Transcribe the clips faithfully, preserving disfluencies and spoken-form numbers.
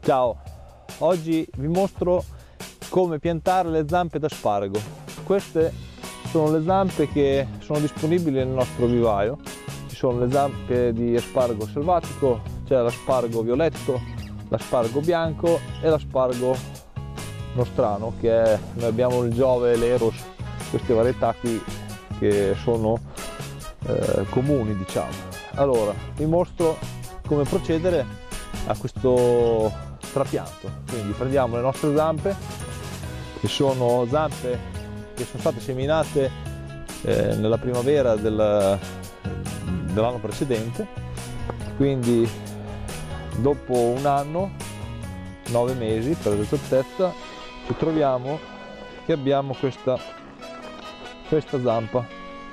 Ciao, oggi vi mostro come piantare le zampe d'aspargo. Queste sono le zampe che sono disponibili nel nostro vivaio. Ci sono le zampe di aspargo selvatico, c'è l'aspargo violetto, l'aspargo bianco e l'aspargo nostrano, che è, noi abbiamo il Giove e l'Eros, queste varietà qui che sono eh, comuni, diciamo. Allora, vi mostro come procedere a questo trapianto. Quindi prendiamo le nostre zampe, che sono zampe che sono state seminate eh, nella primavera del, dell'anno precedente, quindi dopo un anno, nove mesi per l'esattezza, ci troviamo che abbiamo questa, questa zampa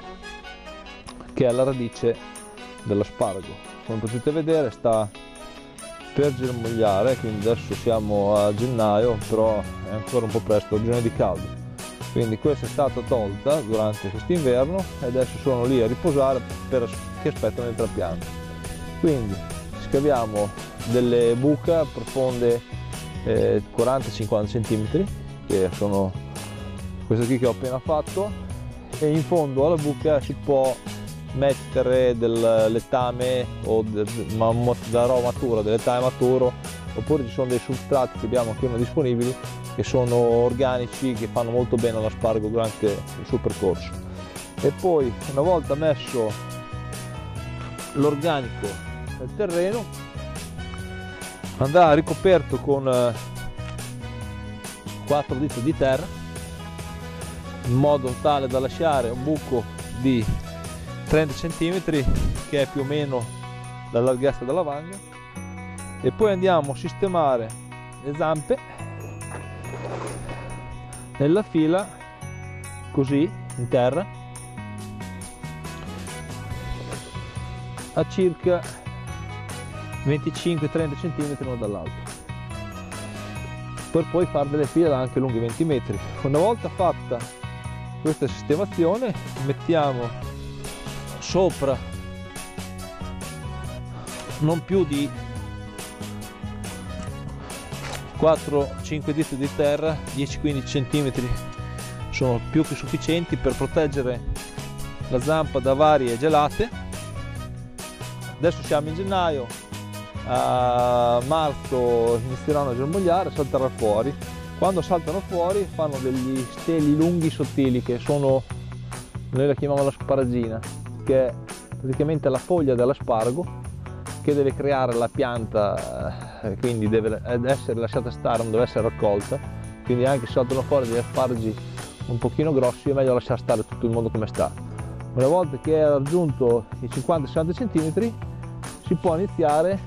che è la radice dell'aspargo. Come potete vedere sta per germogliare, quindi adesso siamo a gennaio, però è ancora un po' presto, è giorno di caldo, quindi questa è stata tolta durante quest'inverno e adesso sono lì a riposare per che aspettano il trapianto. Quindi scaviamo delle buche profonde eh, quaranta cinquanta centimetri, che sono queste qui che ho appena fatto, e in fondo alla buca si può mettere del letame o dell'aro maturo, del letame maturo, oppure ci sono dei substrati che abbiamo qui disponibili che sono organici, che fanno molto bene all'aspargo durante il suo percorso. E poi, una volta messo l'organico nel terreno, andrà ricoperto con quattro dita di terra in modo tale da lasciare un buco di trenta centimetri, che è più o meno la larghezza della vanga, e poi andiamo a sistemare le zampe nella fila così in terra a circa venticinque trenta centimetri uno dall'altro, per poi fare delle file anche lunghe venti metri. Una volta fatta questa sistemazione, mettiamo sopra non più di quattro cinque dita di terra, dieci quindici centimetri sono più che sufficienti per proteggere la zampa da varie gelate. Adesso siamo in gennaio, a marzo inizieranno a germogliare, salteranno fuori. Quando saltano fuori fanno degli steli lunghi sottili, che sono, noi la chiamiamo la sparagina, che è praticamente la foglia dell'aspargo che deve creare la pianta, quindi deve essere lasciata stare, non deve essere raccolta. Quindi anche se saltano fuori degli asparagi un pochino grossi, è meglio lasciare stare tutto il mondo come sta. Una volta che è raggiunto i cinquanta sessanta centimetri, si può iniziare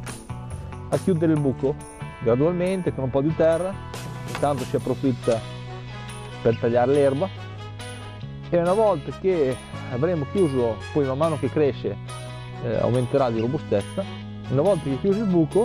a chiudere il buco gradualmente con un po' di terra. Intanto si approfitta per tagliare l'erba, e una volta che avremo chiuso, poi man mano che cresce eh, aumenterà di robustezza. Una volta che è chiuso il buco,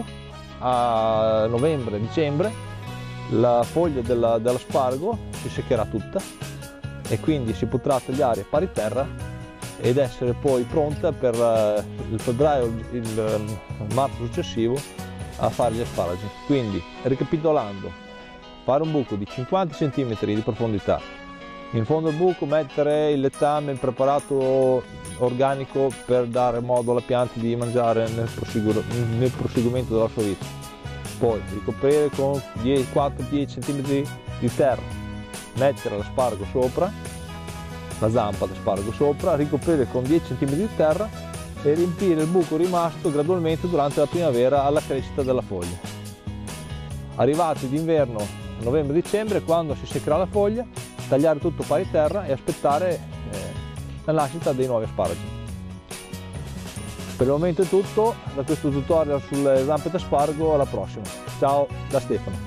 a novembre dicembre la foglia della, dell'aspargo si seccherà tutta, e quindi si potrà tagliare a pari terra ed essere poi pronta per eh, il febbraio, il, il marzo successivo a fare gli asparagi. Quindi, ricapitolando, fare un buco di cinquanta centimetri di profondità, in fondo al buco mettere il letame, il preparato organico per dare modo alla pianta di mangiare nel, nel proseguimento della sua vita. Poi ricoprire con quattro dieci centimetri di terra, mettere l'aspargo sopra, la zampa d'aspargo sopra, ricoprire con dieci centimetri di terra e riempire il buco rimasto gradualmente durante la primavera alla crescita della foglia. Arrivati d'inverno, novembre-dicembre, quando si seccherà la foglia, tagliare tutto pari terra e aspettare eh, la nascita dei nuovi asparagi. Per il momento è tutto da questo tutorial sulle zampe d'aspargo, alla prossima. Ciao da Stefano.